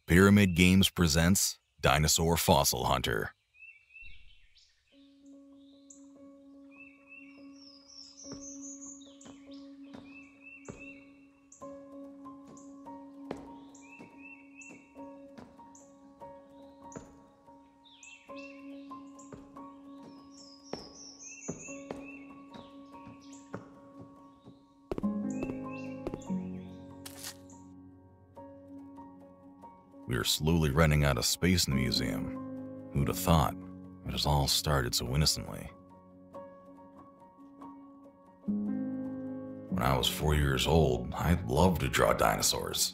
Pyramid Games presents Dinosaur Fossil Hunter. We are slowly running out of space in the museum. Who'd have thought? It has all started so innocently. When I was 4 years old, I loved to draw dinosaurs.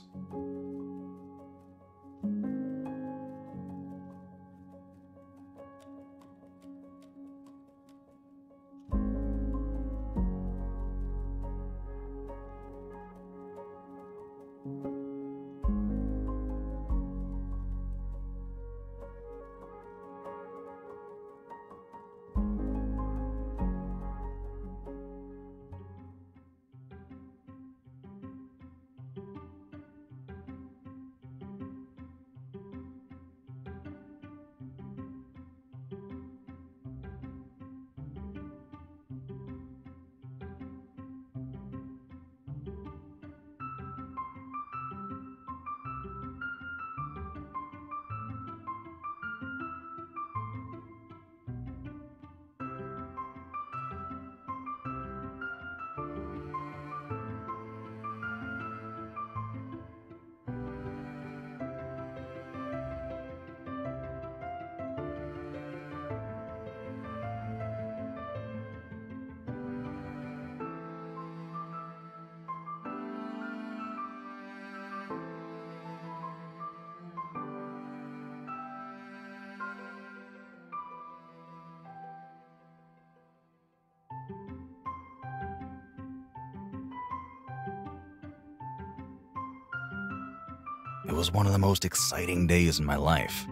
It was one of the most exciting days in my life.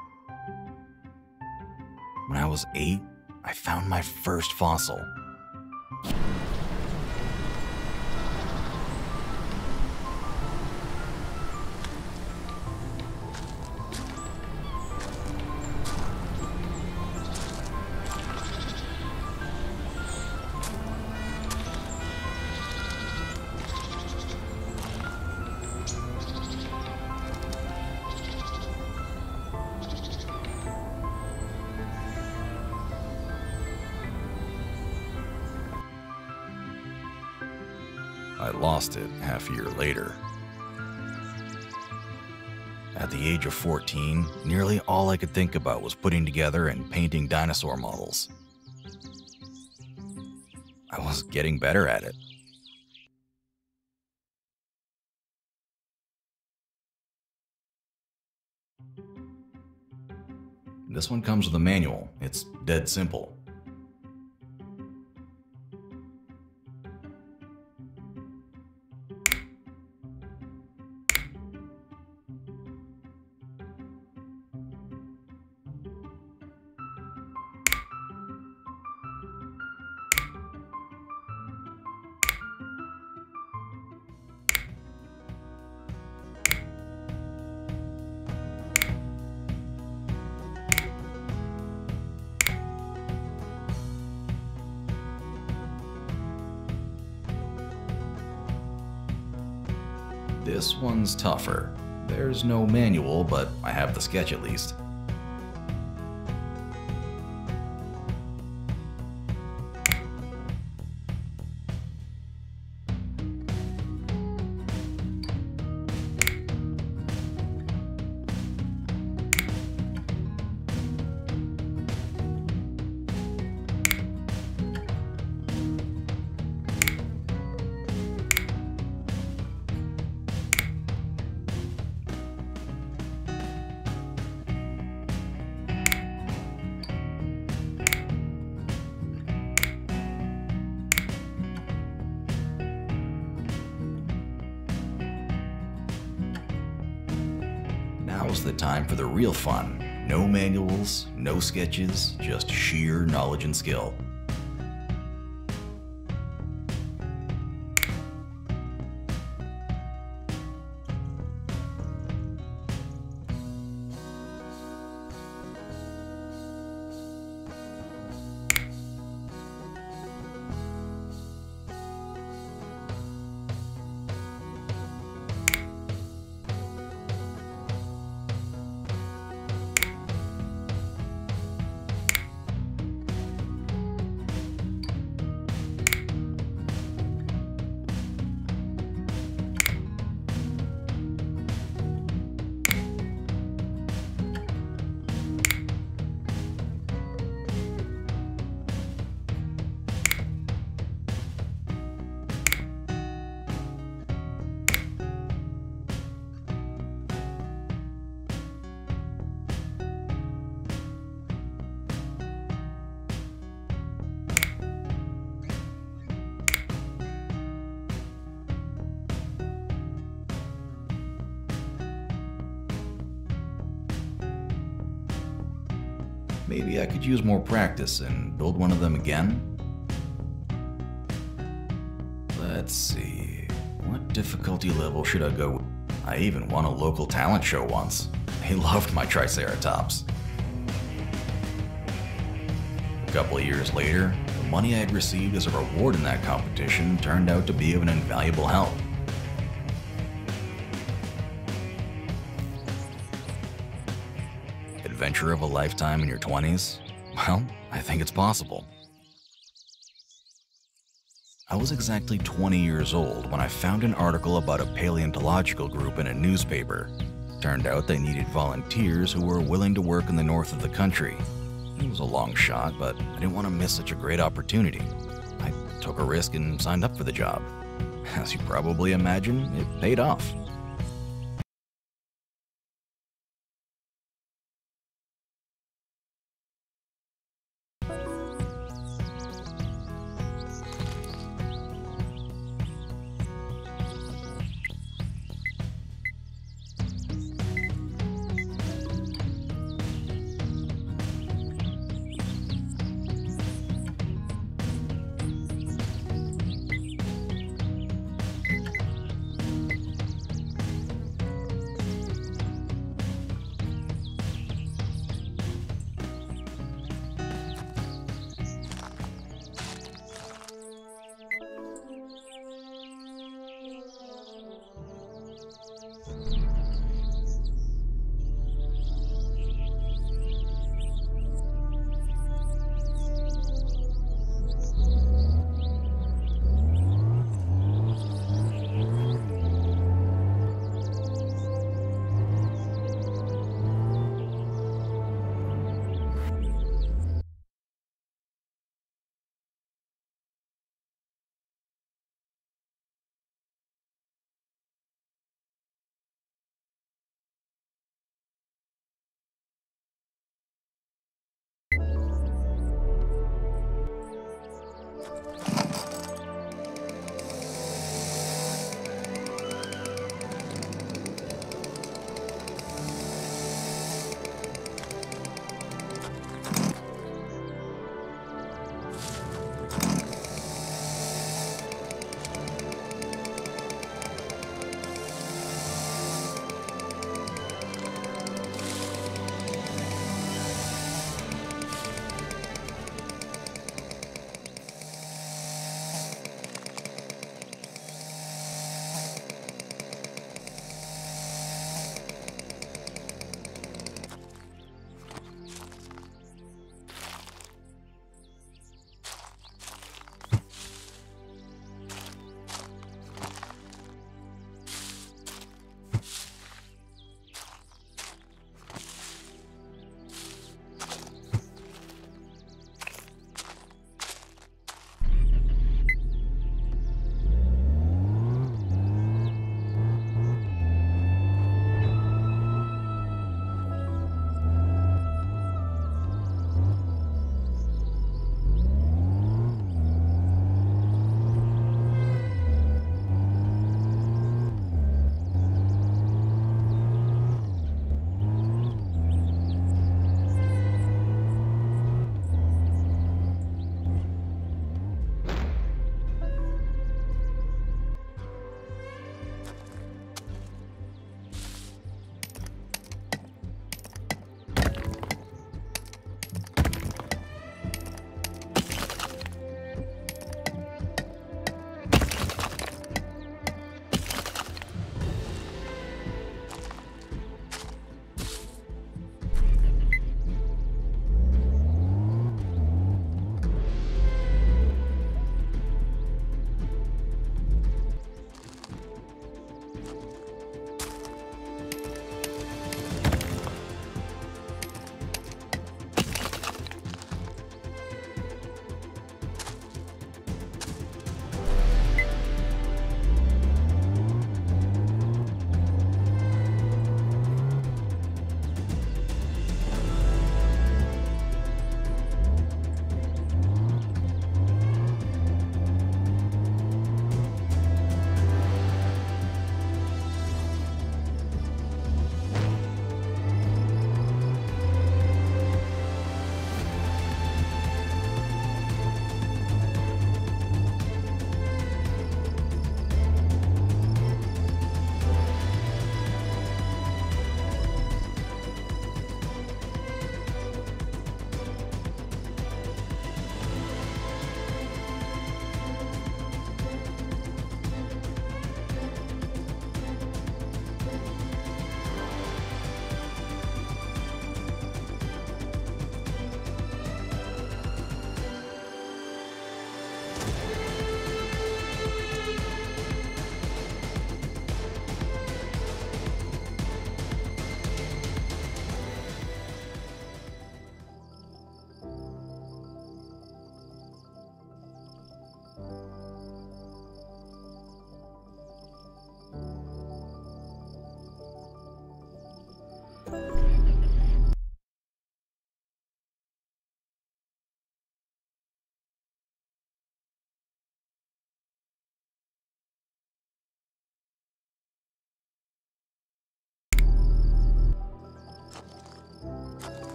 When I was 8, I found my first fossil. I lost it half a year later. At the age of 14, nearly all I could think about was putting together and painting dinosaur models. I was getting better at it. This one comes with a manual. It's dead simple. This one's tougher. There's no manual, but I have the sketch at least. Now's the time for the real fun. No manuals, no sketches, just sheer knowledge and skill. Maybe I could use more practice and build one of them again? Let's see, what difficulty level should I go with? I even won a local talent show once. They loved my Triceratops. A couple of years later, the money I had received as a reward in that competition turned out to be of an invaluable help. Adventure of a lifetime in your 20s? Well, I think it's possible. I was exactly 20 years old when I found an article about a paleontological group in a newspaper. Turned out they needed volunteers who were willing to work in the north of the country. It was a long shot, but I didn't want to miss such a great opportunity. I took a risk and signed up for the job. As you probably imagine, it paid off.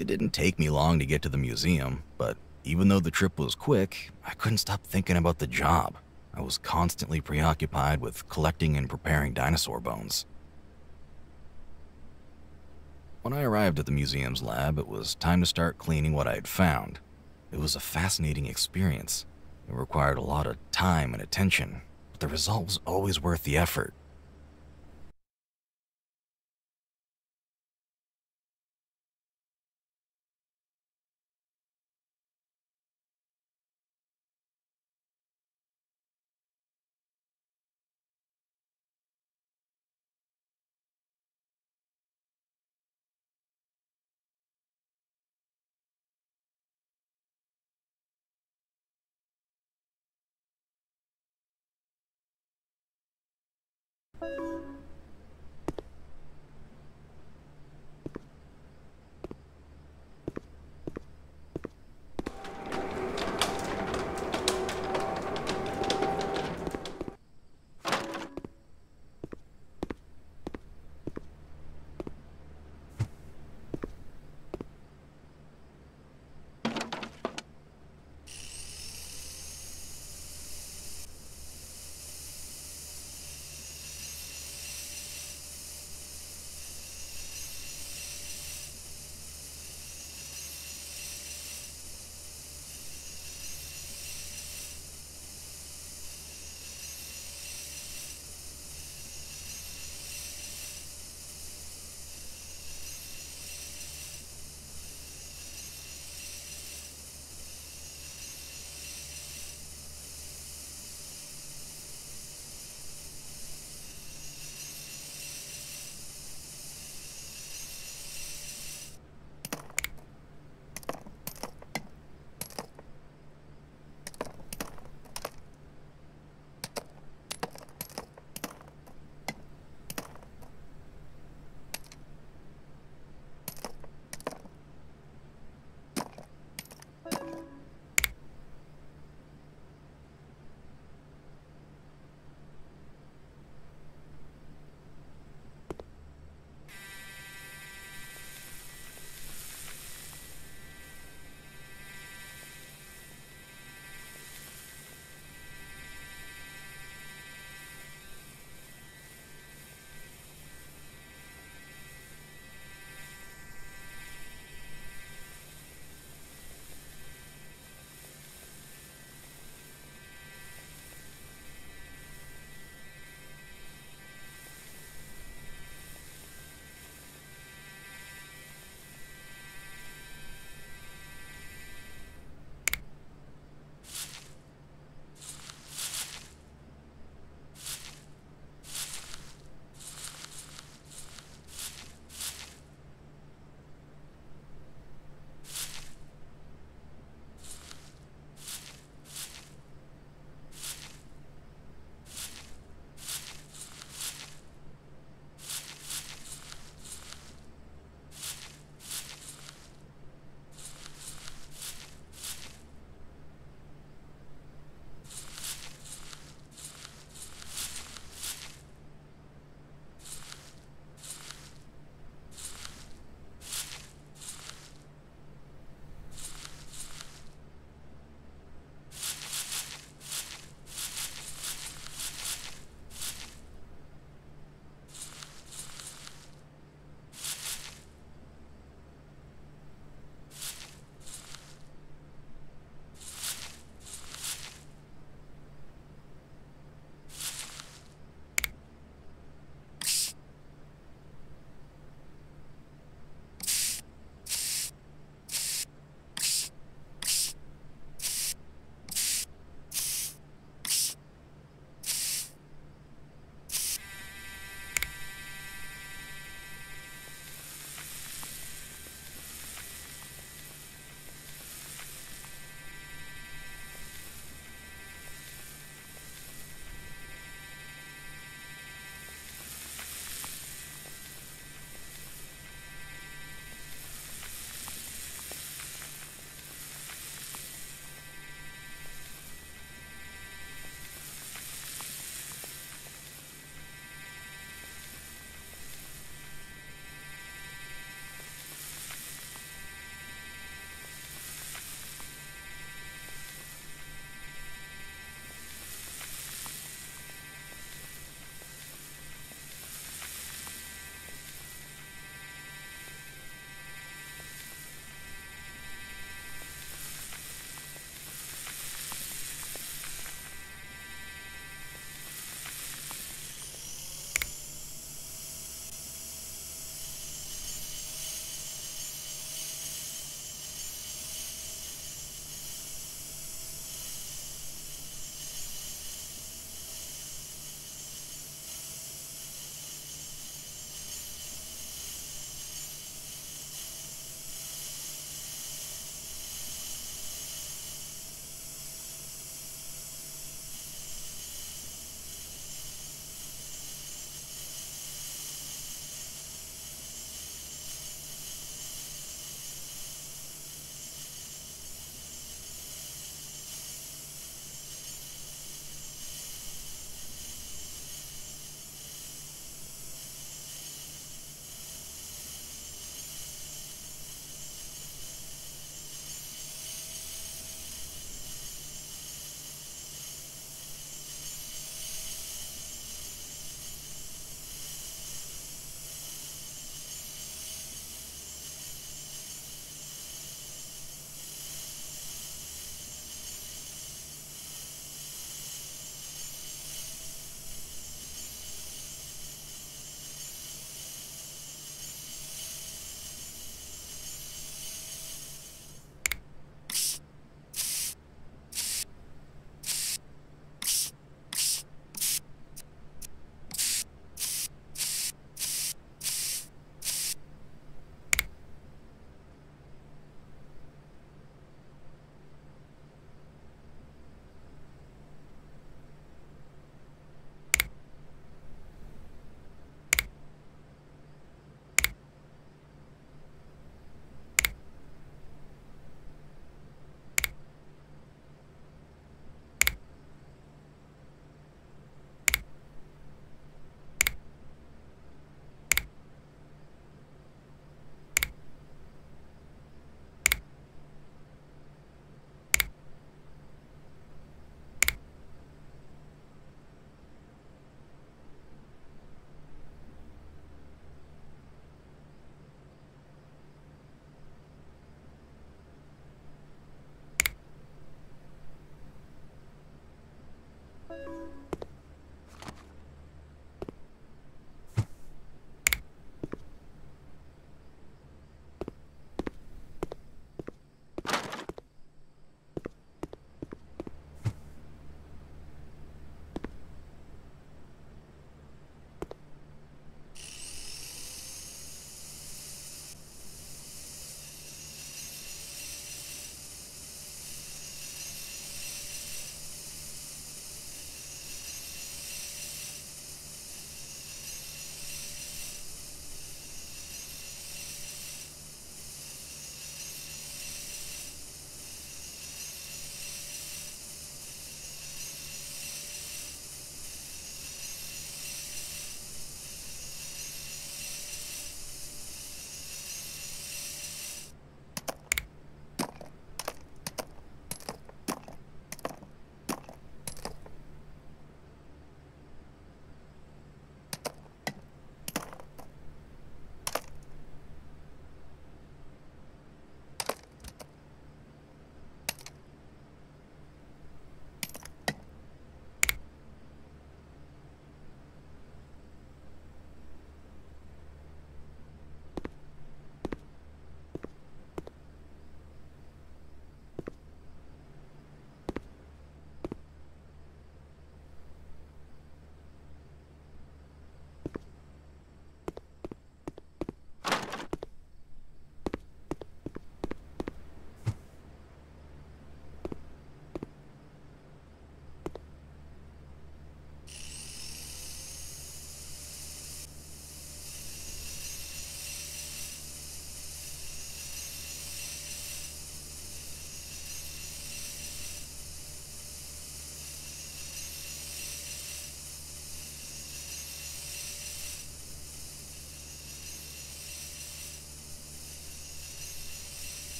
It didn't take me long to get to the museum, but even though the trip was quick, I couldn't stop thinking about the job. I was constantly preoccupied with collecting and preparing dinosaur bones. When I arrived at the museum's lab, it was time to start cleaning what I had found. It was a fascinating experience. It required a lot of time and attention, but the result was always worth the effort.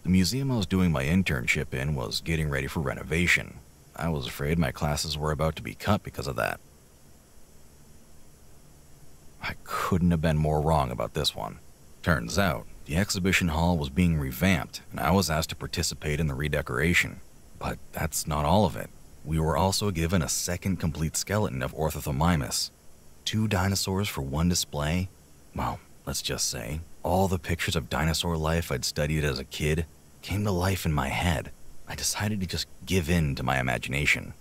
The museum I was doing my internship in was getting ready for renovation. I was afraid my classes were about to be cut because of that. I couldn't have been more wrong about this one. Turns out, the exhibition hall was being revamped, and I was asked to participate in the redecoration. But that's not all of it. We were also given a second complete skeleton of Orthothomimus. 2 dinosaurs for one display? Well, let's just say, all the pictures of dinosaur life I'd studied as a kid came to life in my head. I decided to just give in to my imagination.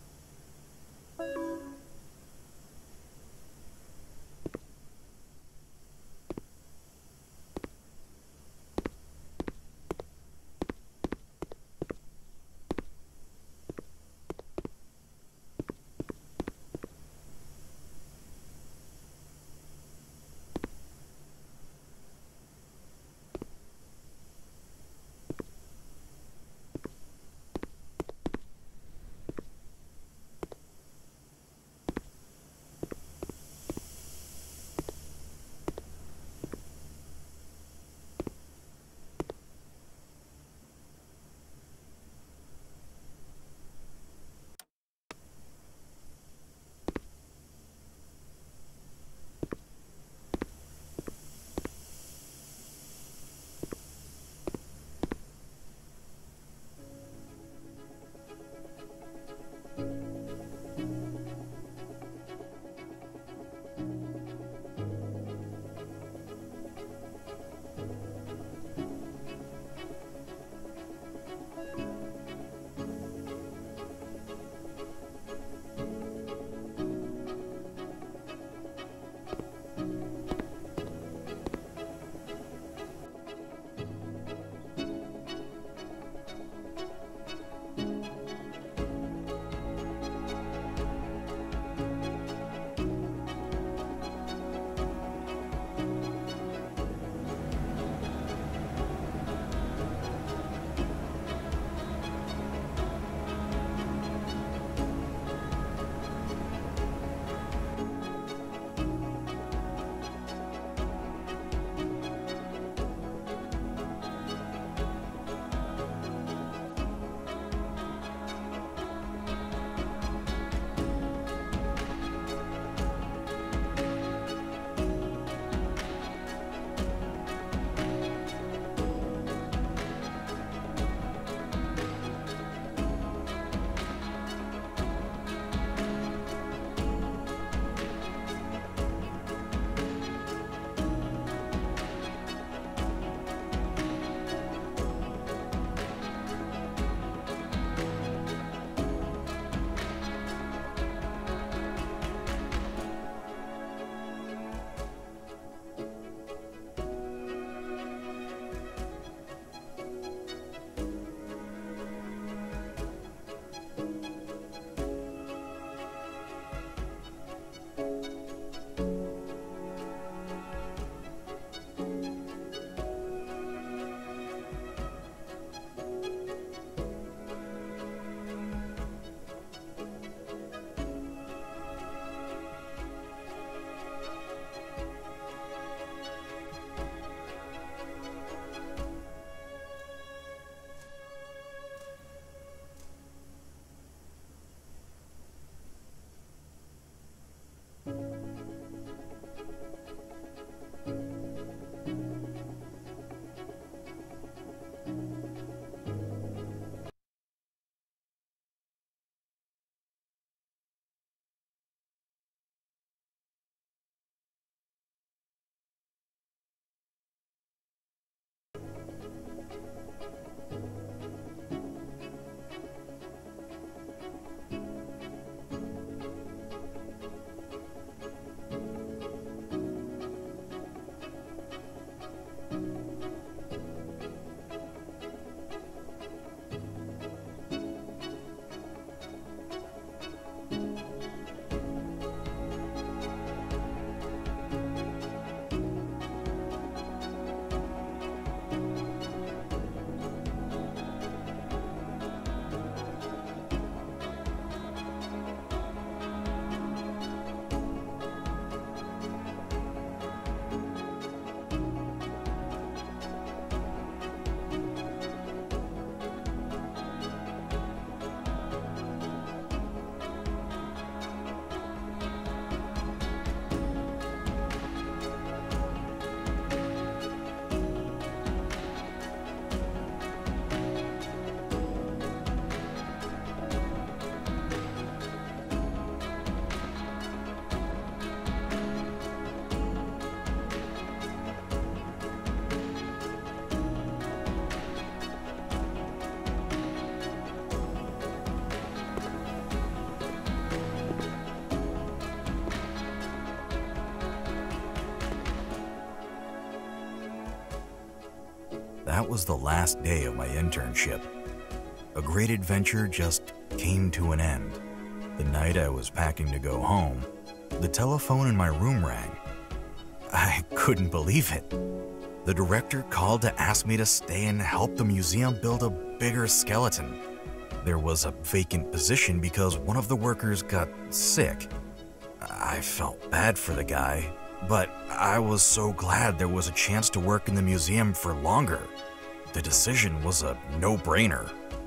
That was the last day of my internship. A great adventure just came to an end. The night I was packing to go home, the telephone in my room rang. I couldn't believe it. The director called to ask me to stay and help the museum build a bigger skeleton. There was a vacant position because one of the workers got sick. I felt bad for the guy, but I was so glad there was a chance to work in the museum for longer. The decision was a no-brainer.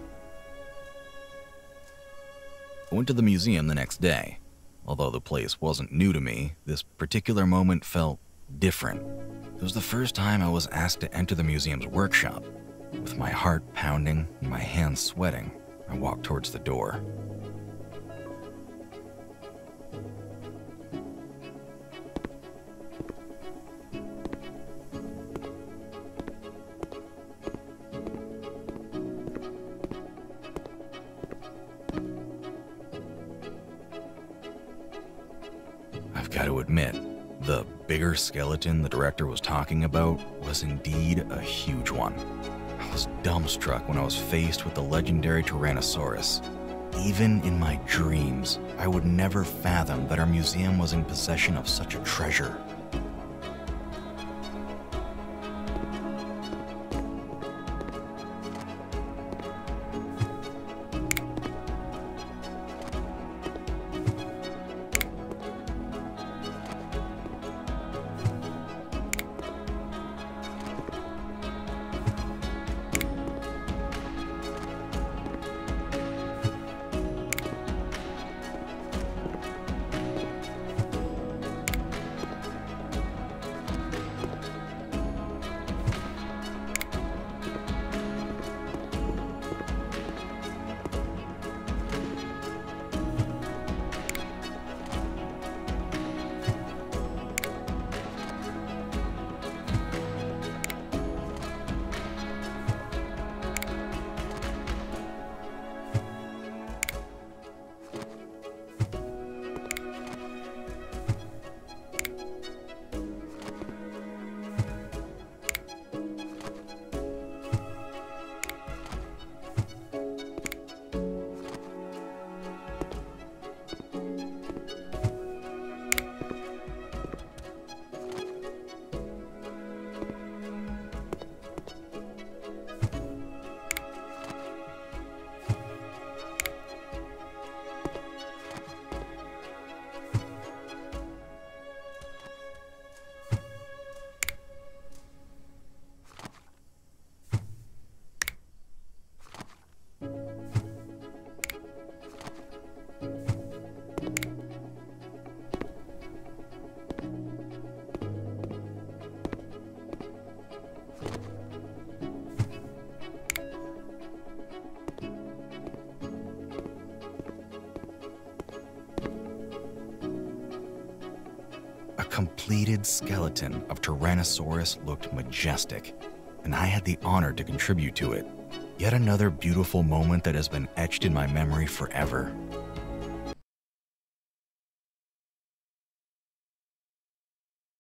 I went to the museum the next day. Although the place wasn't new to me, this particular moment felt different. It was the first time I was asked to enter the museum's workshop. With my heart pounding and my hands sweating, I walked towards the door. I've got to admit, the bigger skeleton the director was talking about was indeed a huge one. I was dumbstruck when I was faced with the legendary Tyrannosaurus. Even in my dreams, I would never fathom that our museum was in possession of such a treasure. Completed skeleton of Tyrannosaurus looked majestic, and I had the honor to contribute to it. Yet another beautiful moment that has been etched in my memory forever.